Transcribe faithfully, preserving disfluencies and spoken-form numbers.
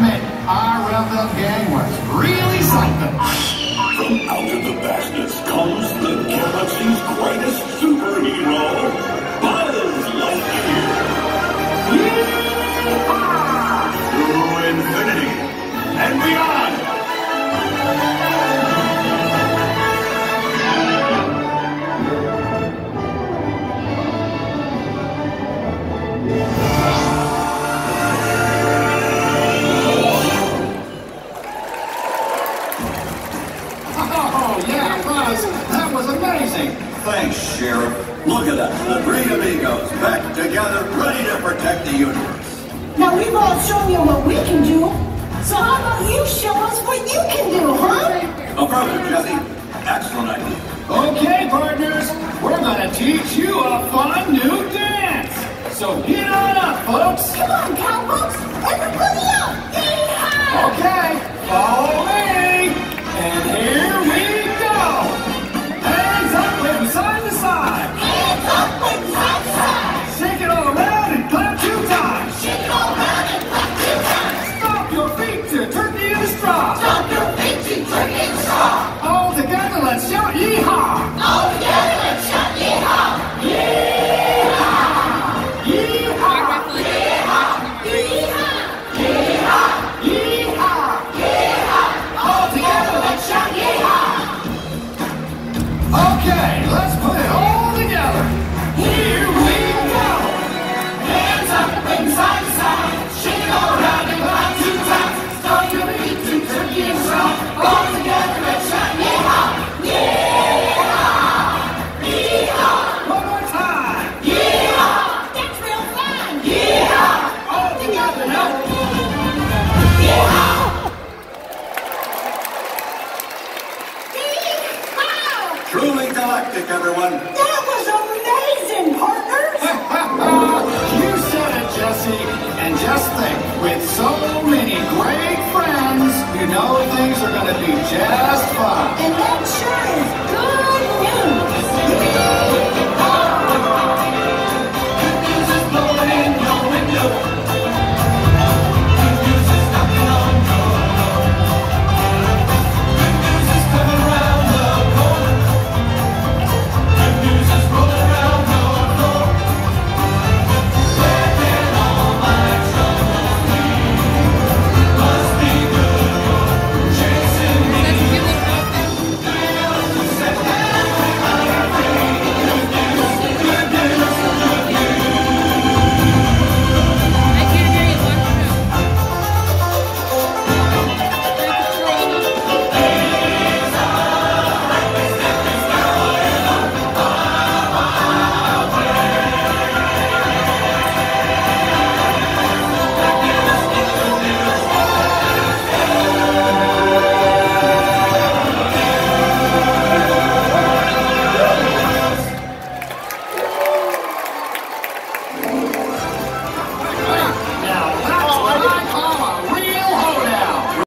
admit, our Rebel gang was really something. From out of the vastness comes the galaxy's greatest superhero, Buzz Lightyear. Yeehaw! To infinity and beyond. Thanks, Sheriff. Look at us, the three amigos, back together, ready to protect the universe. Now we've all shown you what we can do, so how about you show us what you can do, huh? Affirmative, Jesse. Excellent idea. Okay, partners, we're gonna teach you a fun new dance. So get on up, folks. Come on, cowpokes. Everybody